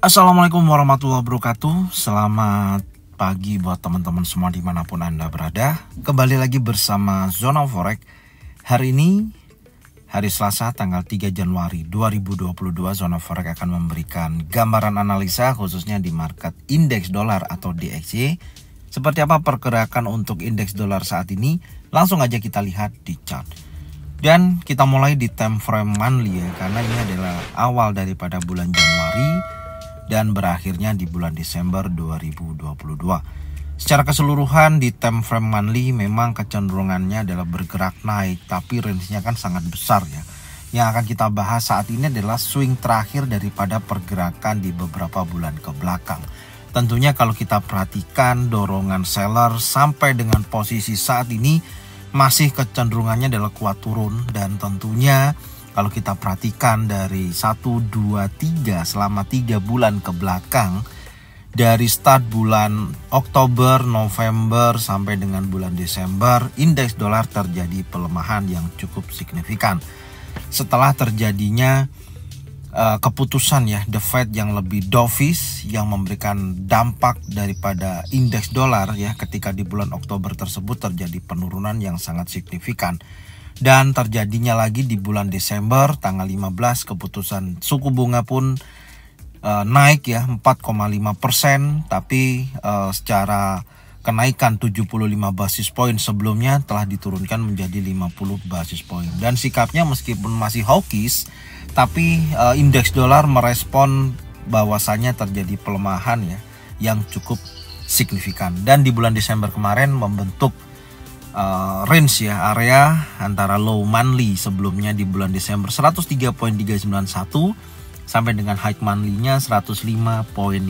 Assalamualaikum warahmatullahi wabarakatuh. Selamat pagi buat teman-teman semua dimanapun Anda berada. Kembali lagi bersama Zona Forex. Hari ini hari Selasa tanggal 3 Januari 2022, Zona Forex akan memberikan gambaran analisa khususnya di market indeks dolar atau DXY. Seperti apa pergerakan untuk indeks dolar saat ini? Langsung aja kita lihat di chart. Dan kita mulai di time frame monthly ya, karena ini adalah awal daripada bulan Januari dan berakhirnya di bulan Desember 2022. Secara keseluruhan di time frame monthly memang kecenderungannya adalah bergerak naik, tapi range-nya kan sangat besar ya. Yang akan kita bahas saat ini adalah swing terakhir daripada pergerakan di beberapa bulan ke belakang. Tentunya kalau kita perhatikan dorongan seller sampai dengan posisi saat ini masih kecenderungannya adalah kuat turun, dan tentunya kalau kita perhatikan dari 1, 2, 3 selama 3 bulan ke belakang, dari start bulan Oktober, November sampai dengan bulan Desember, indeks dolar terjadi pelemahan yang cukup signifikan. Setelah terjadinya keputusan ya The Fed yang lebih dovish yang memberikan dampak daripada indeks dolar ya, ketika di bulan Oktober tersebut terjadi penurunan yang sangat signifikan. Dan terjadinya lagi di bulan Desember tanggal 15 keputusan suku bunga pun naik ya 4,5%, tapi secara kenaikan 75 basis poin sebelumnya telah diturunkan menjadi 50 basis poin. Dan sikapnya meskipun masih hawkish, tapi indeks dolar merespon bahwasanya terjadi pelemahan ya yang cukup signifikan. Dan di bulan Desember kemarin membentuk range ya, area antara low monthly sebelumnya di bulan Desember 103.391 sampai dengan high monthly-nya 105.896.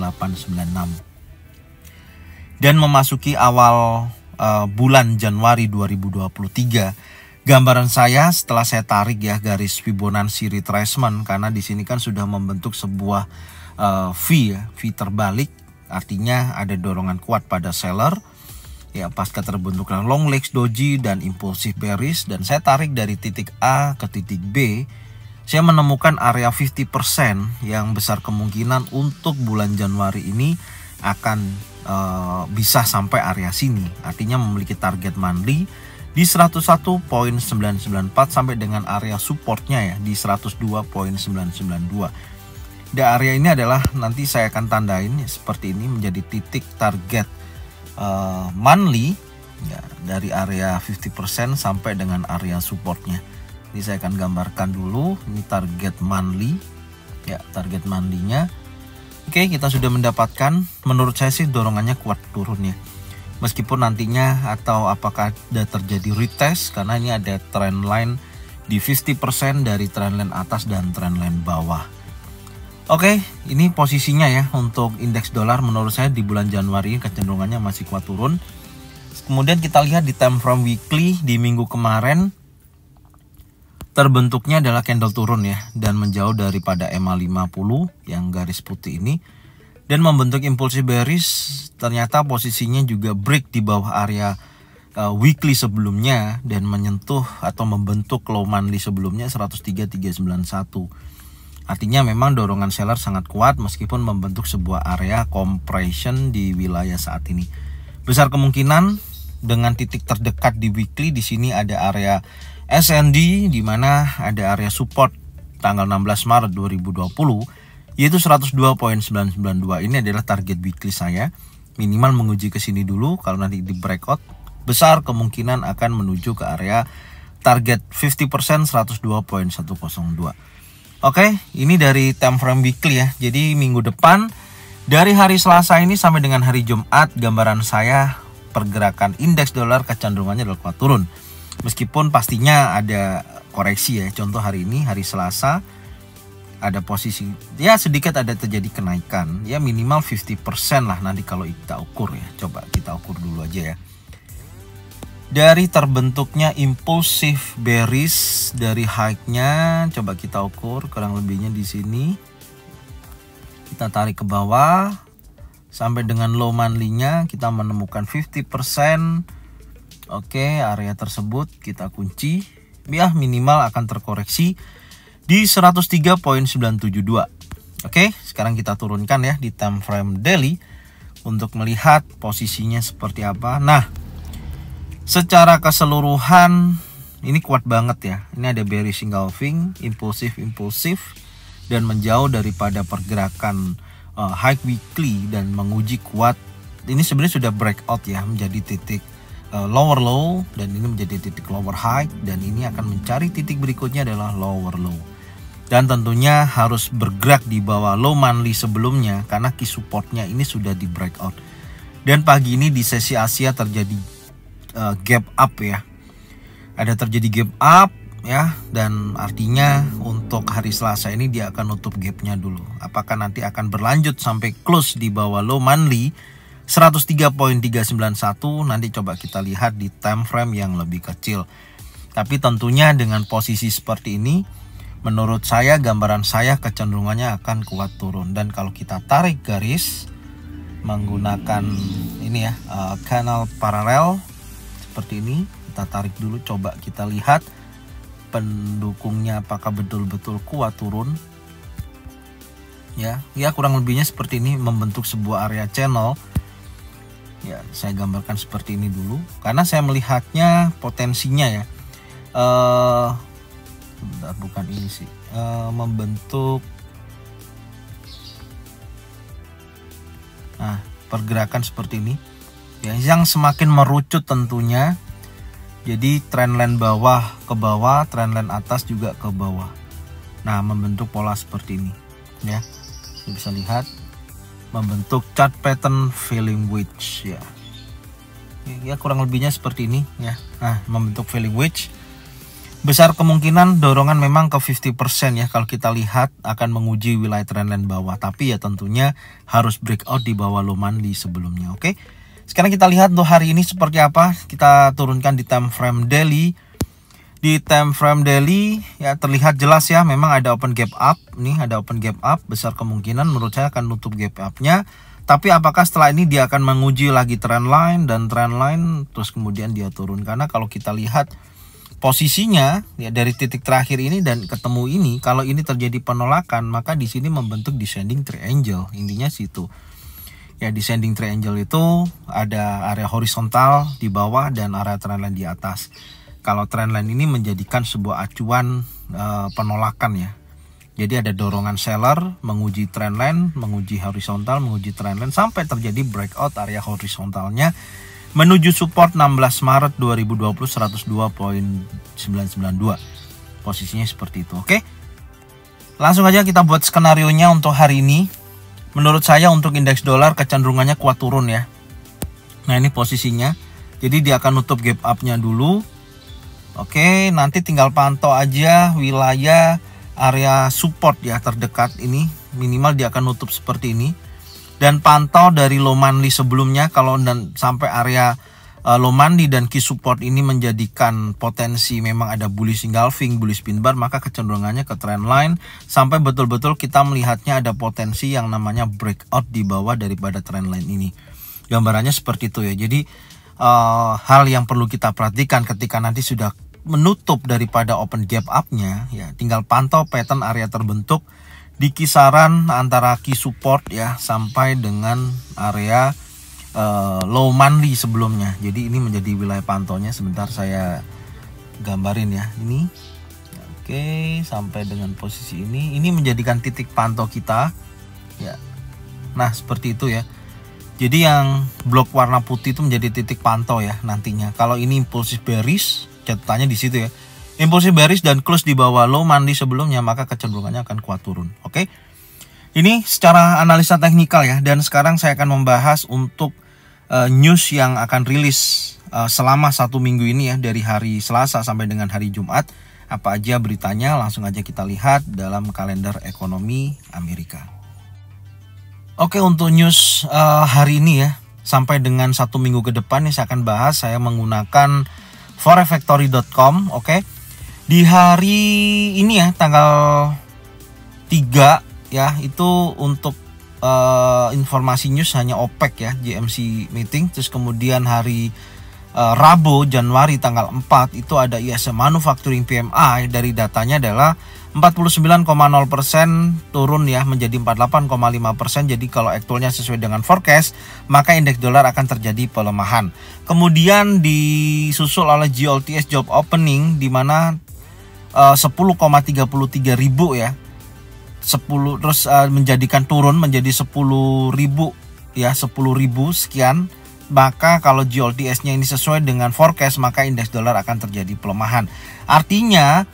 Dan memasuki awal bulan Januari 2023, gambaran saya setelah saya tarik ya garis Fibonacci retracement, karena di sini kan sudah membentuk sebuah V ya, V terbalik, artinya ada dorongan kuat pada seller ya pasca terbentuknya long legs doji dan impulsif bearish. Dan saya tarik dari titik A ke titik B, saya menemukan area 50% yang besar kemungkinan untuk bulan Januari ini akan bisa sampai area sini, artinya memiliki target monthly di 101.994 sampai dengan area supportnya ya di 102.992. Dan area ini adalah nanti saya akan tandain ya, seperti ini menjadi titik target monthly ya, dari area 50% sampai dengan area supportnya. Ini saya akan gambarkan dulu, ini target monthly ya, target monthly-nya. Oke, kita sudah mendapatkan. Menurut saya sih dorongannya kuat turun ya, meskipun nantinya atau apakah ada terjadi retest, karena ini ada trend line di 50% dari trend line atas dan trend line bawah. Oke, ini posisinya ya untuk indeks dolar. Menurut saya di bulan Januari kecenderungannya masih kuat turun. Kemudian kita lihat di time frame weekly di minggu kemarin terbentuknya adalah candle turun ya, dan menjauh daripada EMA 50 yang garis putih ini, dan membentuk impulsif bearish. Ternyata posisinya juga break di bawah area weekly sebelumnya dan menyentuh atau membentuk low monthly sebelumnya 103.391. Artinya memang dorongan seller sangat kuat meskipun membentuk sebuah area compression di wilayah saat ini. Besar kemungkinan dengan titik terdekat di weekly di sini ada area SND, di mana ada area support tanggal 16 Maret 2020 yaitu 102.992. Ini adalah target weekly saya. Minimal menguji ke sini dulu, kalau nanti di breakout besar kemungkinan akan menuju ke area target 50% 102.102. Oke, ini dari time frame weekly ya. Jadi minggu depan dari hari Selasa ini sampai dengan hari Jumat, gambaran saya pergerakan indeks dolar kecenderungannya adalah kuat turun. Meskipun pastinya ada koreksi ya. Contoh hari ini hari Selasa ada posisi ya sedikit ada terjadi kenaikan ya, minimal 50% lah nanti kalau kita ukur ya. Coba kita ukur dulu aja ya. Dari terbentuknya impulsif bearish dari high-nya, coba kita ukur kurang lebihnya di sini. Kita tarik ke bawah sampai dengan low monthly-nya kita menemukan 50%. Oke, area tersebut kita kunci. Ya, minimal akan terkoreksi di 103.972. Oke, sekarang kita turunkan ya di time frame daily untuk melihat posisinya seperti apa. Nah, secara keseluruhan ini kuat banget ya. Ini ada bearish engulfing, impulsif dan menjauh daripada pergerakan high weekly dan menguji kuat. Ini sebenarnya sudah breakout ya, menjadi titik lower low, dan ini menjadi titik lower high, dan ini akan mencari titik berikutnya adalah lower low. Dan tentunya harus bergerak di bawah low monthly sebelumnya karena key supportnya ini sudah di breakout. Dan pagi ini di sesi Asia terjadi gap up ya. Ada terjadi gap up ya, dan artinya untuk hari Selasa ini dia akan nutup gapnya dulu. Apakah nanti akan berlanjut sampai close di bawah low monthly 103.391, nanti coba kita lihat di time frame yang lebih kecil. Tapi tentunya dengan posisi seperti ini, menurut saya, gambaran saya kecenderungannya akan kuat turun. Dan kalau kita tarik garis menggunakan ini ya, kanal paralel seperti ini, kita tarik dulu, coba kita lihat pendukungnya apakah betul-betul kuat turun. Ya kurang lebihnya seperti ini, membentuk sebuah area channel. Ya, saya gambarkan seperti ini dulu karena saya melihatnya potensinya ya. Bukan ini sih, membentuk pergerakan seperti ini ya, yang semakin merucut tentunya. Jadi trendline bawah ke bawah, trendline atas juga ke bawah. Nah, membentuk pola seperti ini ya. Kita bisa lihat membentuk chart pattern falling wedge ya. Ya kurang lebihnya seperti ini ya. Nah, membentuk falling wedge. Besar kemungkinan dorongan memang ke 50% ya, kalau kita lihat akan menguji wilayah trendline bawah, tapi ya tentunya harus breakout di bawah low monthly sebelumnya. Oke. Sekarang kita lihat untuk hari ini seperti apa. Kita turunkan di time frame daily. Di time frame daily ya terlihat jelas ya, memang ada open gap up. Nih ada open gap up, besar kemungkinan menurut saya akan nutup gap up-nya. Tapi apakah setelah ini dia akan menguji lagi trend line dan trend line terus kemudian dia turun? Karena kalau kita lihat posisinya ya dari titik terakhir ini dan ketemu ini, kalau ini terjadi penolakan maka di sini membentuk descending triangle. Intinya situ. Ya, descending triangle itu ada area horizontal di bawah dan area trendline di atas. Kalau trendline ini menjadikan sebuah acuan penolakan ya. Jadi ada dorongan seller menguji trendline, menguji horizontal, menguji trendline sampai terjadi breakout area horizontalnya menuju support 16 Maret 2020 102.992. Posisinya seperti itu. Oke. Langsung aja kita buat skenarionya untuk hari ini. Menurut saya untuk indeks dolar kecenderungannya kuat turun ya. Nah, ini posisinya. Jadi dia akan nutup gap up-nya dulu. Oke, nanti tinggal pantau aja wilayah area support ya terdekat ini, minimal dia akan nutup seperti ini. Dan pantau dari low monthly sebelumnya, kalau dan sampai area low monthly dan key support ini menjadikan potensi memang ada bullish engulfing, bullish pin bar, maka kecenderungannya ke trend line sampai betul-betul kita melihatnya ada potensi yang namanya breakout di bawah daripada trend line ini. Gambarannya seperti itu ya. Jadi hal yang perlu kita perhatikan ketika nanti sudah menutup daripada open gap up-nya ya, tinggal pantau pattern area terbentuk di kisaran antara key support ya sampai dengan area low monthly sebelumnya. Jadi ini menjadi wilayah pantaunya. Sebentar saya gambarin ya. Ini oke, sampai dengan posisi ini menjadikan titik pantau kita ya. Nah, seperti itu ya. Jadi yang blok warna putih itu menjadi titik pantau ya nantinya. Kalau ini impulsif bearish, catatannya di situ ya. Impulsif bearish dan close di bawah low monthly sebelumnya, maka kecenderungannya akan kuat turun. Oke. Ini secara analisa teknikal ya. Dan sekarang saya akan membahas untuk news yang akan rilis selama 1 minggu ini ya, dari hari Selasa sampai dengan hari Jumat. Apa aja beritanya, langsung aja kita lihat dalam kalender ekonomi Amerika. Oke, untuk news hari ini ya, sampai dengan 1 minggu ke depan nih saya akan bahas. Saya menggunakan forexfactory.com. Oke. Di hari ini ya, tanggal 3 ya, itu untuk informasi news hanya OPEC ya, GMC meeting. Terus kemudian hari Rabu Januari tanggal 4 itu ada ISM Manufacturing PMI. Dari datanya adalah 49,0% turun ya menjadi 48,5%. Jadi kalau aktualnya sesuai dengan forecast, maka indeks dolar akan terjadi pelemahan. Kemudian disusul oleh GLTS job opening di mana 10,33 ribu ya. 10 terus menjadikan turun menjadi 10.000 ya, 10.000 sekian. Maka kalau GLTS-nya ini sesuai dengan forecast, maka indeks dolar akan terjadi pelemahan. Artinya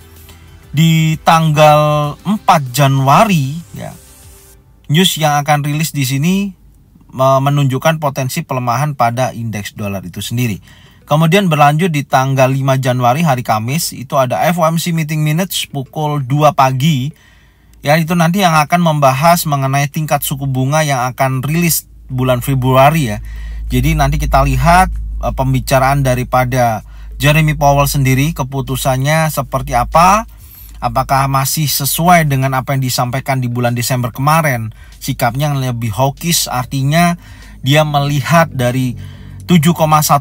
di tanggal 4 Januari ya, news yang akan rilis di sini menunjukkan potensi pelemahan pada indeks dolar itu sendiri. Kemudian berlanjut di tanggal 5 Januari hari Kamis, itu ada FOMC meeting minutes pukul 2 pagi. Ya, itu nanti yang akan membahas mengenai tingkat suku bunga yang akan rilis bulan Februari ya. Jadi nanti kita lihat pembicaraan daripada Jeremy Powell sendiri, keputusannya seperti apa. Apakah masih sesuai dengan apa yang disampaikan di bulan Desember kemarin? Sikapnya yang lebih hawkish, artinya dia melihat dari 7,1%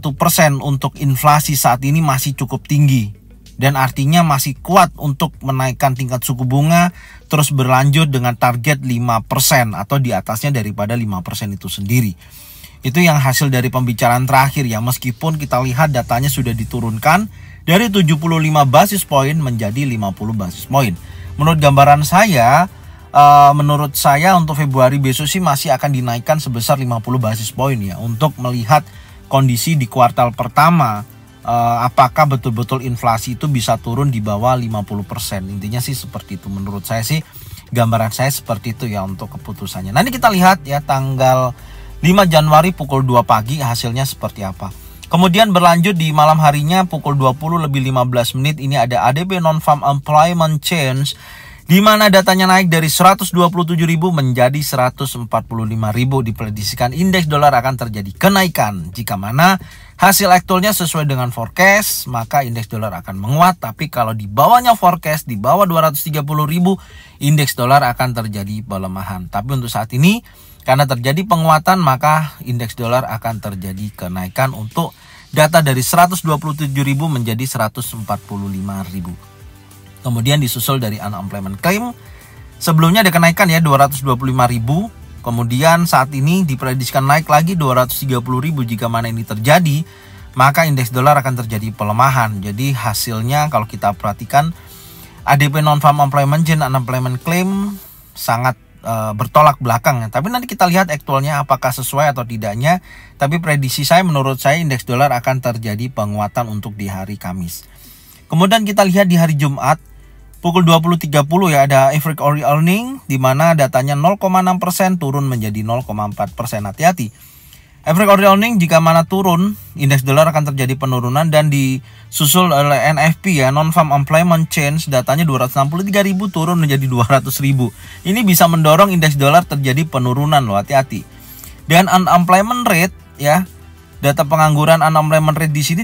untuk inflasi saat ini masih cukup tinggi. Dan artinya masih kuat untuk menaikkan tingkat suku bunga, terus berlanjut dengan target 5% atau di atasnya daripada 5% itu sendiri. Itu yang hasil dari pembicaraan terakhir ya, meskipun kita lihat datanya sudah diturunkan dari 75 basis poin menjadi 50 basis poin. Menurut gambaran saya, menurut saya untuk Februari besok sih masih akan dinaikkan sebesar 50 basis poin ya, untuk melihat kondisi di kuartal pertama, apakah betul-betul inflasi itu bisa turun di bawah 50%. Intinya sih seperti itu, menurut saya sih gambaran saya seperti itu ya untuk keputusannya. Nanti kita lihat ya tanggal 5 Januari pukul 2 pagi hasilnya seperti apa. Kemudian berlanjut di malam harinya pukul 20:15 ini ada ADP non-farm employment change, di mana datanya naik dari 127.000 menjadi 145.000. Diprediksikan indeks dolar akan terjadi kenaikan. Jika mana hasil aktualnya sesuai dengan forecast, maka indeks dolar akan menguat. Tapi kalau di bawahnya forecast, di bawah 230.000, indeks dolar akan terjadi pelemahan. Tapi untuk saat ini, karena terjadi penguatan, maka indeks dolar akan terjadi kenaikan untuk data dari 127.000 menjadi 145.000. Kemudian disusul dari unemployment claim. Sebelumnya ada kenaikan ya 225.000. Kemudian saat ini diprediksikan naik lagi 230.000. Jika mana ini terjadi, maka indeks dolar akan terjadi pelemahan. Jadi hasilnya kalau kita perhatikan, ADP non-farm employment change, unemployment claim sangat bertolak belakang. Tapi nanti kita lihat aktualnya apakah sesuai atau tidaknya. Tapi prediksi saya, menurut saya indeks dolar akan terjadi penguatan untuk di hari Kamis. Kemudian kita lihat di hari Jumat pukul 20.30 ya, ada average earning di mana datanya 0,6% turun menjadi 0,4%. Hati-hati. Average earning jika mana turun, indeks dolar akan terjadi penurunan. Dan disusul oleh NFP ya, non-farm employment change, datanya 263.000 turun menjadi 200.000. Ini bisa mendorong indeks dolar terjadi penurunan loh, hati-hati. Dan unemployment rate ya, data pengangguran unemployment rate di sini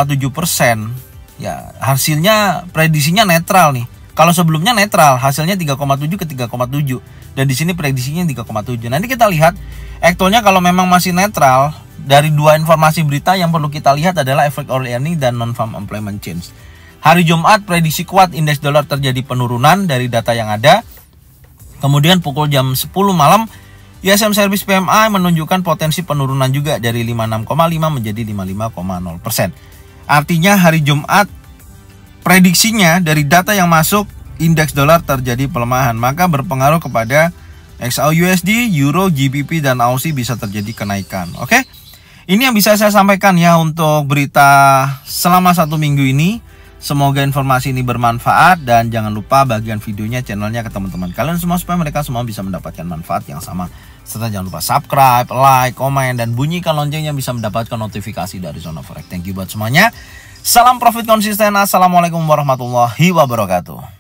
3,7%. Ya, hasilnya prediksinya netral nih. Kalau sebelumnya netral, hasilnya 3,7 ke 3,7. Dan di sini prediksinya 3,7. Nanti kita lihat aktualnya kalau memang masih netral. Dari dua informasi berita yang perlu kita lihat adalah efek earning dan non-farm employment change. Hari Jumat prediksi kuat indeks dolar terjadi penurunan dari data yang ada. Kemudian pukul jam 10 malam ISM Service PMI menunjukkan potensi penurunan juga dari 56,5 menjadi 55,0%. Artinya hari Jumat prediksinya dari data yang masuk, indeks dolar terjadi pelemahan, maka berpengaruh kepada XAUUSD, Euro, GBP, dan Aussie bisa terjadi kenaikan. Oke, ini yang bisa saya sampaikan ya untuk berita selama 1 minggu ini. Semoga informasi ini bermanfaat, dan jangan lupa bagian videonya, channelnya ke teman-teman kalian semua supaya mereka semua bisa mendapatkan manfaat yang sama. Serta jangan lupa subscribe, like, komen, dan bunyikan loncengnya bisa mendapatkan notifikasi dari Zona Forex. Thank you buat semuanya. Salam profit konsisten. Assalamualaikum warahmatullahi wabarakatuh.